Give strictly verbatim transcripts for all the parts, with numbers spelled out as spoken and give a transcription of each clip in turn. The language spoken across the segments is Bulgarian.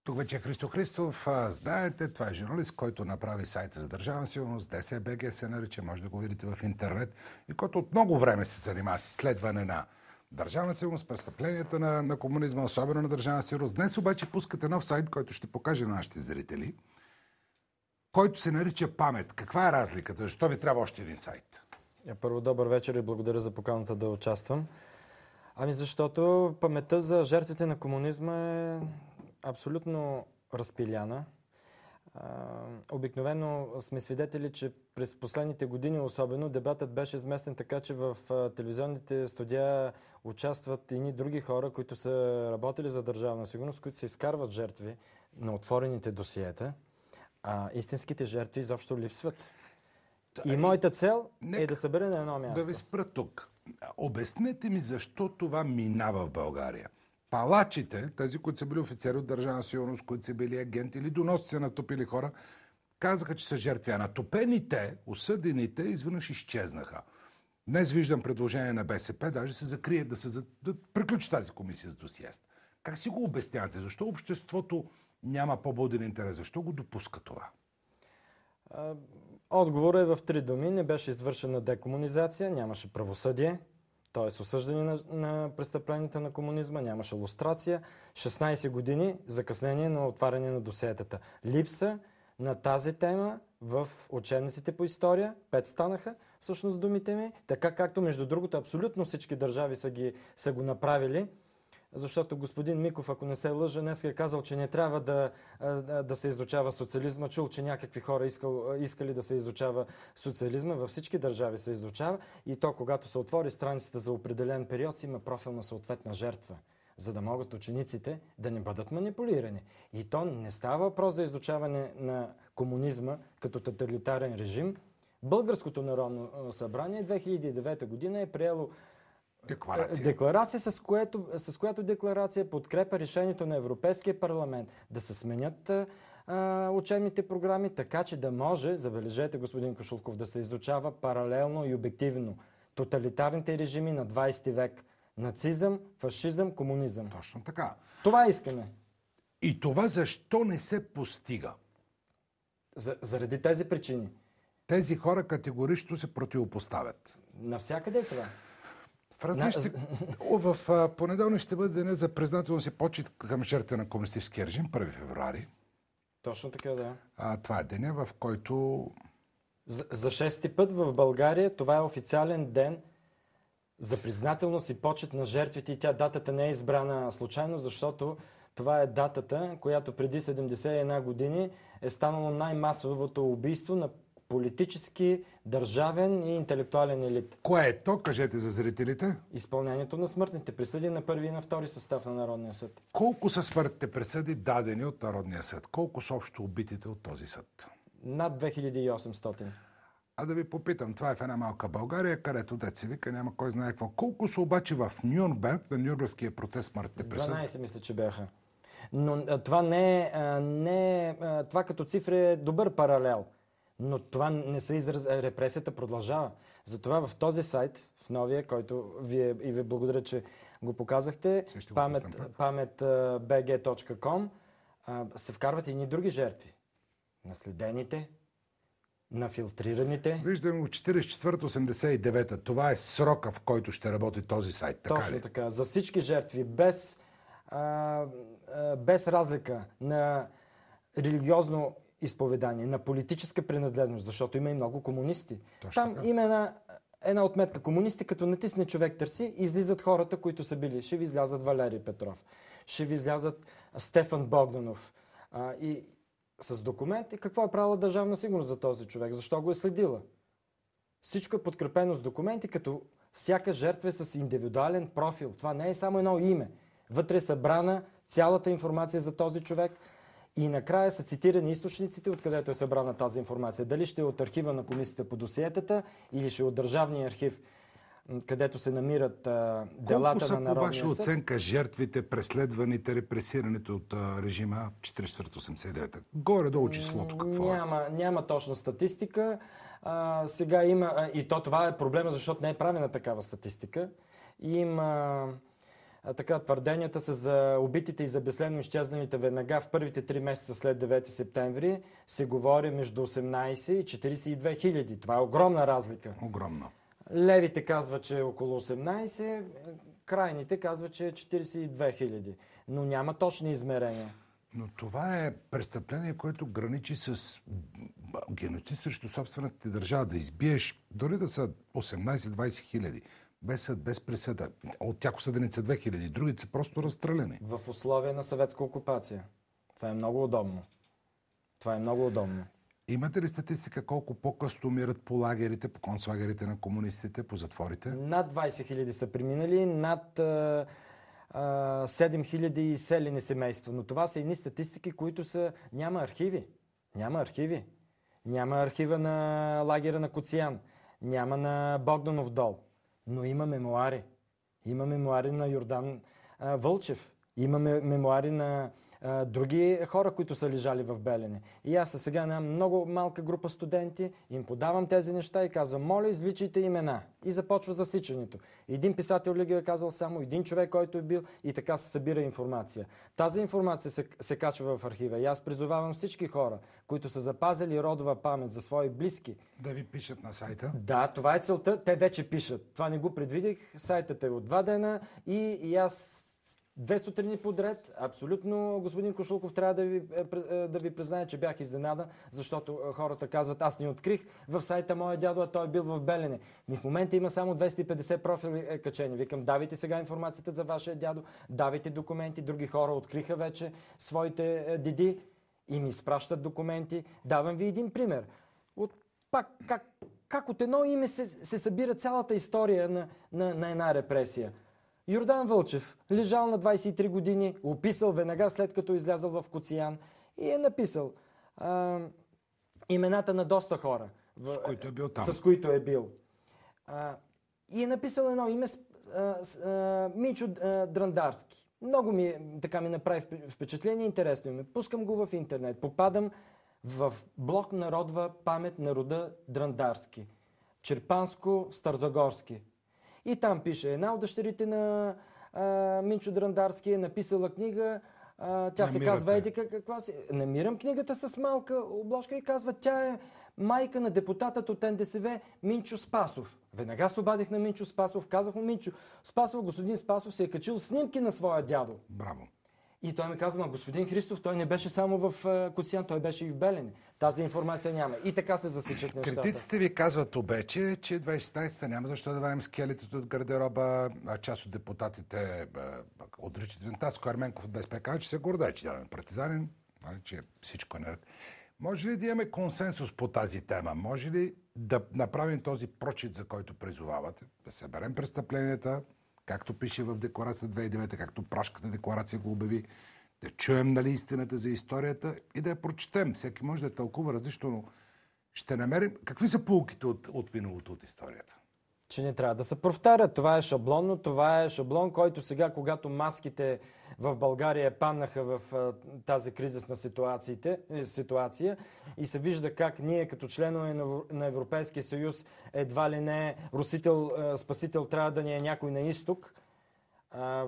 Тук вече е Христо Христов. Знаете, това е журналист, който направи сайта за държавна сигурност, ДСБГ се нарича, може да го видите в интернет, и който от много време се занимава с изследване на държавна сигурност, престъпленията на, на комунизма, особено на държавна сигурност. Днес обаче пускате нов сайт, който ще покаже на нашите зрители, който се нарича Памет. Каква е разликата? Защо ви трябва още един сайт? Първо, добър вечер и благодаря за поканата да участвам. Ами защото паметта за жертвите на комунизма е абсолютно разпиляна. Обикновено сме свидетели, че през последните години особено дебатът беше изместен така, че в телевизионните студия участват и ни други хора, които са работили за държавна сигурност, които се изкарват жертви на отворените досиета, а истинските жертви изобщо липсват. И моята цел Нека е да събере на едно място. Да ви спра тук. Обяснете ми защо това минава в България. Палачите, тези, които са били офицери от държавна сигурност, които са били агенти или доносци са натопили хора, казаха, че са жертви. А натопените, осъдените, изведнъж изчезнаха. Днес виждам предложение на БСП, даже се закрие да се да приключи тази комисия с досиест. Как си го обяснявате? Защо обществото няма по-буден интерес? Защо го допуска това? Отговорът е в три думи. Не беше извършена декомунизация, нямаше правосъдие, т.е. осъждане на, на престъпленията на комунизма, нямаше лустрация, шестнайсет години закъснение на отваряне на досиетата. Липса на тази тема в учебниците по история, пет станаха, всъщност думите ми, така както между другото абсолютно всички държави са, ги, са го направили. Защото господин Миков, ако не се лъжа, днес е казал, че не трябва да, да се изучава социализма. Чул, че някакви хора искал, искали да се изучава социализма. Във всички държави се изучава и то, когато се отвори страницата за определен период, има профил на съответна жертва, за да могат учениците да не бъдат манипулирани. И то не става въпрос за изучаване на комунизма като тоталитарен режим. Българското народно събрание две хиляди и девета година е приело Декларация. Декларация, с, което, с която декларация подкрепя решението на Европейския парламент да се сменят а, учебните програми, така че да може, забележете господин Кошулков, да се изучава паралелно и обективно тоталитарните режими на двайсети век. Нацизъм, фашизъм, комунизъм. Точно така. Това искаме. И това защо не се постига? За, заради тези причини. Тези хора категорично се противопоставят. Навсякъде е това. В, различни... в а, понеделник ще бъде деня за признателност и почит към жертвите на комунистическия режим, първи февруари. Точно така, да. А, това е деня, в който... За, за шести път в България това е официален ден за признателност и почит на жертвите. И тя датата не е избрана случайно, защото това е датата, която преди седемдесет и една години е станало най-масовото убийство на политически, държавен и интелектуален елит. Кое е то? Кажете за зрителите. Изпълнението на смъртните присъди на първи и на втори състав на Народния съд. Колко са смъртните присъди дадени от Народния съд? Колко са общо убитите от този съд? Над две хиляди и осемстотин. А да ви попитам, това е в една малка България, където деца вика, няма кой знае какво. Колко са обаче в Нюрнберг, на Нюрнбергския процес, смъртните присъди? дванайсет мисля, че бяха. Но това не е, не е, това като цифра е добър паралел. Но това не са израз... Репресията продължава. Затова в този сайт, в новия, който вие и ви благодаря, че го показахте, памет, памет би джи точка ком, се вкарват и ни други жертви. Наследените, на филтрираните. Виждам в четирийсет и четвърта осемдесет и девета. Това е срока, в който ще работи този сайт. Така Точно ли? така. За всички жертви, без, а, а, без разлика на религиозно изповедание, на политическа принадлежност, защото има и много комунисти. Точно Там така. има една, една отметка. Комунисти, като натисне човек търси, излизат хората, които са били. Ще ви излязат Валерий Петров. Ще ви излязат Стефан Богданов. А, и с документ. И какво е правила държавна сигурност за този човек? Защо го е следила? Всичко е подкрепено с документи, като всяка жертва е с индивидуален профил. Това не е само едно име. Вътре е събрана цялата информация за този човек. И накрая са цитирани източниците, откъдето е събрана тази информация. Дали ще е от архива на комисията по досиетата или ще е от Държавния архив, където се намират а, делата на Народния съд. Колко са по ваша оценка жертвите, преследваните, репресираните от а, режима четирийсет и четвърта осемдесет и девета? Горе-долу числото какво няма, е? Няма точна статистика. А, сега има, и то това е проблема, защото не е правена такава статистика. Има а, така, твърденията са за убитите и за безследно изчезналите веднага в първите три месеца след девети септември. Се говори между осемнайсет и четирийсет и две хиляди. Това е огромна разлика. Огромно. Левите казват, че е около осемнайсет, крайните казват, че е четирийсет и две хиляди. Но няма точни измерения. Но това е престъпление, което граничи с геноцид срещу собствената ти държава. Да избиеш, дори да са осемнайсет-двайсет хиляди, без съд, без присъда. От тях осъдените са две хиляди, другите са просто разстреляни. В условия на съветска окупация. Това е много удобно. Това е много удобно. Имате ли статистика колко по-късно умират по лагерите, по концлагерите на комунистите, по затворите? Над двайсет хиляди са преминали, над а, а, седем хиляди селени семейства. Но това са едни статистики, които са... Няма архиви. Няма архиви. Няма архива на лагера на Коциян. Няма на Богданов дол. Но има мемуари. Има мемуари на Йордан а, Вълчев. Има мемуари на а, други хора, които са лежали в Белене. И аз сега на много малка група студенти им подавам тези неща и казвам: моля, извличайте имена. И започва засичането. Един писател ли ги е казал само, един човек, който е бил, и така се събира информация. Тази информация се, се качва в архива. И аз призовавам всички хора, които са запазили родова памет за свои близки, да ви пишат на сайта. Да, това е целта. Те вече пишат. Това не го предвидих. Сайтът е от два дена и, и аз две сутрини подред, абсолютно, господин Кошлуков, трябва да ви, да ви призная, че бях изненадан, защото хората казват: аз не открих в сайта моя дядо, а той е бил в Белене. Ми в момента има само двеста и петдесет профили качени. Викам: давайте сега информацията за вашия дядо, давайте документи. Други хора откриха вече своите деди и ми изпращат документи. Давам ви един пример. От пак, как, как от едно име се, се събира цялата история на, на, на една репресия. Йордан Вълчев, лежал на двайсет и три години, описал веднага след като излязъл в Коциян и е написал а, имената на доста хора. В, с които е бил там. С които е бил. А, и е написал едно име, а, с, а, Минчо а, Драндарски. Много ми, така ми направи впечатление, интересно име. Пускам го в интернет, попадам в блок Народва памет на рода Драндарски. Черпанско-Старзагорски. И там пише: една от дъщерите на а, Минчо Драндарски е написала книга, а, тя се казва еди каква си. Намирам книгата с малка обложка и казва: тя е майка на депутатът от Н Д С В Минчо Спасов. Веднага се обадих на Минчо Спасов, казах му: Минчо Спасов, господин Спасов се е качил снимки на своя дядо. Браво. И той ми казва: господин Христов, той не беше само в Коциян, той беше и в Белене. Тази информация няма. И така се засичат нещата. Критиците ви казват обече, че двайсет и шестнайсета няма защо да вадим скелетите от гардероба, а част от депутатите отричат винта. Таско Ерменков от БСП казва, че се гордее, че няма партизанин, че всичко е наред. Може ли да имаме консенсус по тази тема? Може ли да направим този прочит, за който призовавате? Да съберем престъпленията, както пише в декларацията две хиляди и девета, както Пражката декларация го обяви, да чуем, нали, истината за историята и да я прочетем. Всеки може да я тълкува различно, но ще намерим какви са поуките от, от миналото, от историята. Че не трябва да се повтарят. Това е шаблонно, това е шаблон, който сега, когато маските в България паднаха в а, тази кризисна ситуация и се вижда как ние като членове на, на Европейския съюз едва ли не русител, а, спасител трябва да ни е някой на изток. А,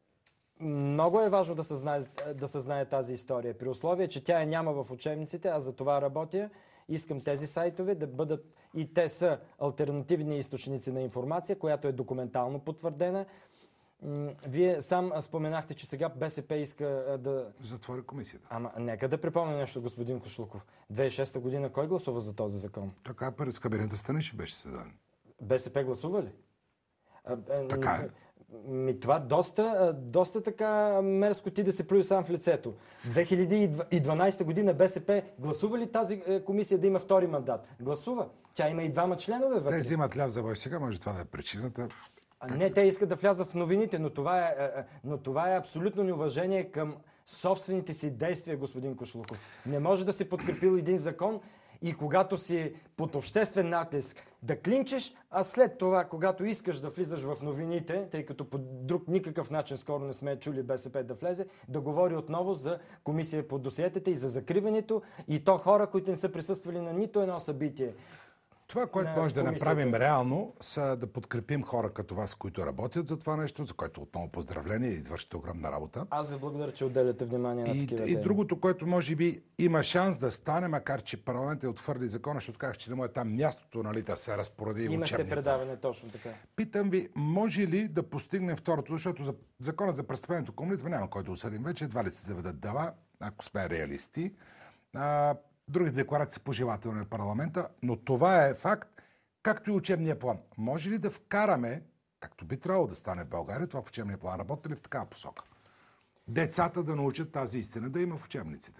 много е важно да се знае, да се знае тази история. При условие, че тя я няма в учебниците, аз за това работя. Искам тези сайтове да бъдат, и те са алтернативни източници на информация, която е документално потвърдена. Вие сам споменахте, че сега БСП иска да... Затвори комисията. Ама нека да припомня нещо, господин Кошлуков. две хиляди и шеста година кой гласува за този закон? Така първи с кабинета Станишев беше създаден. БСП гласува ли? Така е. Ми това доста, доста така мерзко ти да се плюи сам в лицето. две хиляди и дванайсета година БСП гласува ли тази комисия да има втори мандат? Гласува. Тя има и двама членове вътре. Те взимат ляв за бой сега, може това да е причината. А не, те искат да влязат в новините, но това е, но това е абсолютно неуважение към собствените си действия, господин Кошлуков. Не може да си подкрепил един закон и когато си под обществен натиск да клинчеш, а след това, когато искаш да влизаш в новините, тъй като по друг никакъв начин скоро не сме чули БСП да влезе, да говори отново за комисия по досиетата и за закриването, и то хора, които не са присъствали на нито едно събитие. Това, което на може да комисията. направим реално, са да подкрепим хора като вас, които работят за това нещо, за което отново поздравление и извършите огромна работа. Аз ви благодаря, че отделяте внимание на И, такива и теми. другото, което може би има шанс да стане, макар че парламентът е отвърли закона, ще отказах, че не му е там мястото, нали, да се разпореди Имахте учебния предаване точно така. Питам ви, може ли да постигнем второто, защото за закона за престъплението комунизма няма кой да осъдим вече, едва ли се заведат дела, ако сме реалисти. А, другите декларации са пожелателни на парламента, но това е факт, както и учебния план. Може ли да вкараме, както би трябвало да стане в България, това в учебния план работи ли в такава посока? Децата да научат тази истина, да има в учебниците.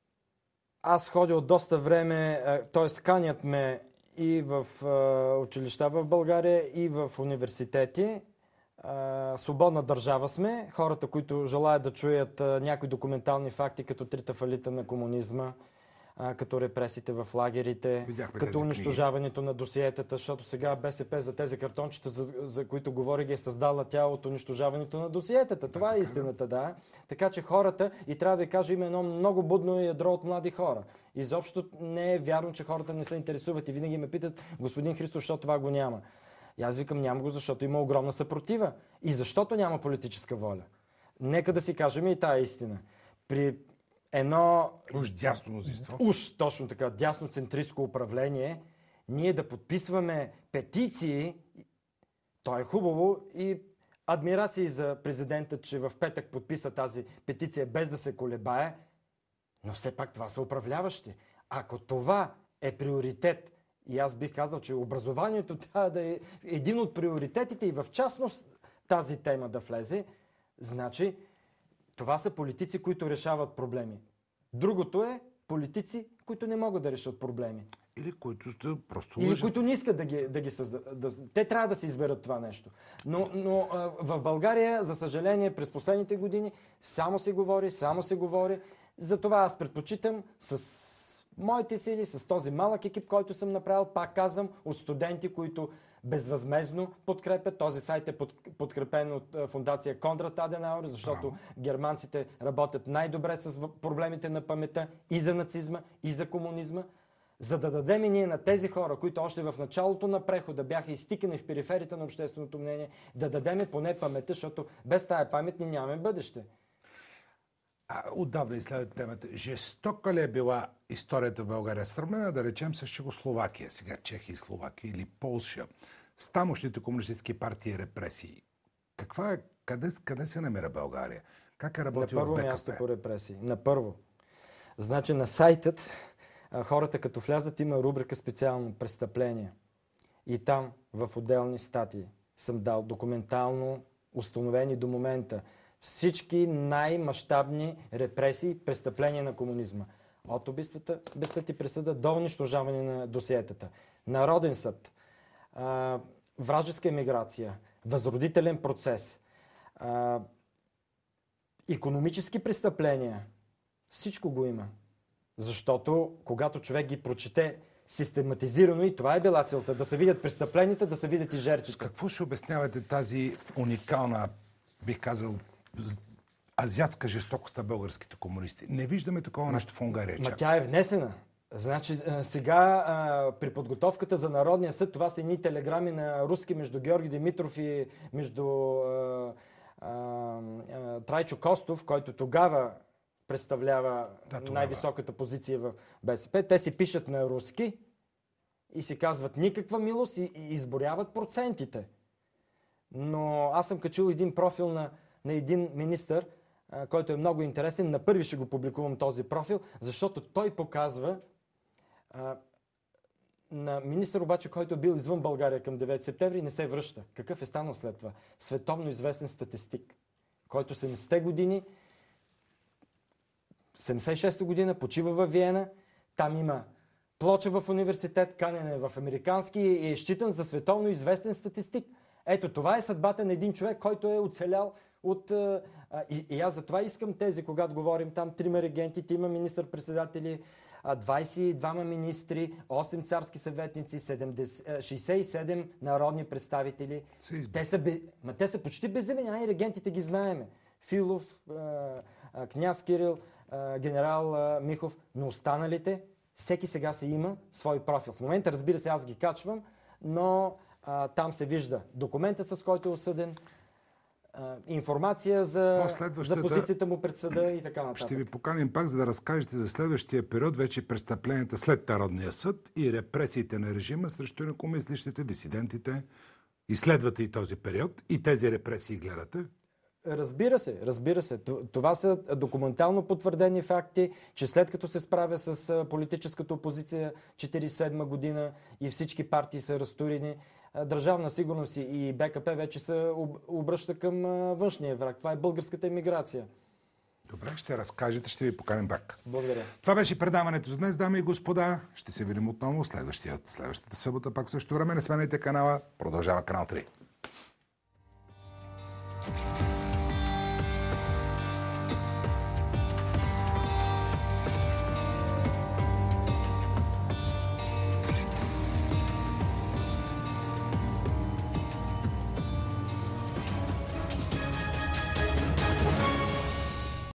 Аз ходя от доста време, т.е. канят ме и в училища в България, и в университети. Свободна държава сме. Хората, които желаят да чуят някои документални факти, като трите фалита на комунизма, като репресиите в лагерите, Видяхме като тези унищожаването на досиетата, защото сега БСП за тези картончета, за, за които говори, ги е създала тя от унищожаването на досиетата. Това да, е истината, да. Така че хората, и трябва да ви кажа, има едно много будно ядро от млади хора. Изобщо не е вярно, че хората не се интересуват и винаги ме питат, господин Христов, защо това го няма? И аз викам, няма го, защото има огромна съпротива. И защото няма политическа воля. Нека да си кажем и тая истина. При едно... Уж дясно мнозинство. Уж точно така, дясноцентристско управление, ние да подписваме петиции, то е хубаво и адмирации за президента, че в петък подписа тази петиция без да се колебае, но все пак това са управляващи. Ако това е приоритет, и аз бих казал, че образованието трябва да е един от приоритетите и в частност тази тема да влезе, значи това са политици, които решават проблеми. Другото е политици, които не могат да решат проблеми. Или които просто Или лъжат. които не искат да ги, да ги създадат. Да, те трябва да се изберат това нещо. Но, но а, в България, за съжаление, през последните години само се говори, само се говори. Затова аз предпочитам с моите сили, с този малък екип, който съм направил, пак казвам, от студенти, които безвъзмезно подкрепят. Този сайт е под, подкрепен от а, фундация Конрад Аденауер, защото Браво. германците работят най-добре с въ- проблемите на паметта и за нацизма, и за комунизма. За да дадем и ние на тези хора, които още в началото на прехода бяха изтикани в периферията на общественото мнение, да дадем поне паметта, защото без тая памет ни нямаме бъдеще. А, отдавна изследвате темата. Жестока ли е била историята в България? Сравнена, да речем, с Чехословакия, сега Чехия и Словакия или Полша, с тамошните комунистически партии и репресии. Каква е, къде, къде се намира България? Как е На работила в първо БКП? място по репресии. На първо. Значи на сайтът а, хората като влязат има рубрика специално престъпления. И там в отделни статии съм дал документално установени до момента всички най-мащабни репресии, престъпления на комунизма. От убийствата без съд и присъда до унищожаване на досиетата. Народен съд, а, вражеска емиграция, възродителен процес, а, икономически престъпления. Всичко го има. Защото когато човек ги прочете систематизирано, и това е била целта, да се видят престъпленията, да се видят и С жертвите. какво ще обяснявате тази уникална, бих казал, азиатска жестокост на българските комунисти? Не виждаме такова нещо в Унгария. Ма чак. тя е внесена. Значи а, сега а, при подготовката за Народния съд, това са едни телеграми на руски между Георги Димитров и между а, а, а, Трайчо Костов, който тогава представлява Да, тогава. най-високата позиция в БСП. Те си пишат на руски и си казват никаква милост и, и изборяват процентите. Но аз съм качил един профил на, на един министър, а, който е много интересен. На първи ще го публикувам този профил, защото той показва а, на министър обаче, който е бил извън България към девети септември и не се връща. Какъв е станал след това? Световно известен статистик, който седемдесетте години, седемдесет и шеста година почива във Виена, там има плоча в университет, канен е в американски и е считан за световно известен статистик. Ето, това е съдбата на един човек, който е оцелял от... А, и, и аз затова искам тези, когато говорим там, трима регенти, трима министър-председатели, двадесет и двама министри, осем царски съветници, седемдесет, шейсет и седем народни представители. Те са, бе, ма те са почти безименни, а и регентите ги знаеме. Филов, а, а, княз Кирил, а, генерал а, Михов, но останалите Всеки сега си има свой профил. В момента, разбира се, аз ги качвам, но а, там се вижда документа, с който е осъден, а, информация за, следващата... за позицията му пред съда и така нататък. Ще ви поканим пак, за да разкажете за следващия период, вече престъпленията след Народния съд и репресиите на режима срещу инакомислещите, дисидентите. Изследвате и този период, и тези репресии гледате? Разбира се, разбира се. Това са документално потвърдени факти, че след като се справя с политическата опозиция четиридесет и седма година и всички партии са разтурени, Държавна сигурност и БКП вече се обръща към външния враг. Това е българската емиграция. Добре, ще разкажете, ще ви поканим пак. Благодаря. Това беше предаването за днес, дами и господа. Ще се видим отново следващата събота, пак също време. Не сменяйте канала. Продължава канал три.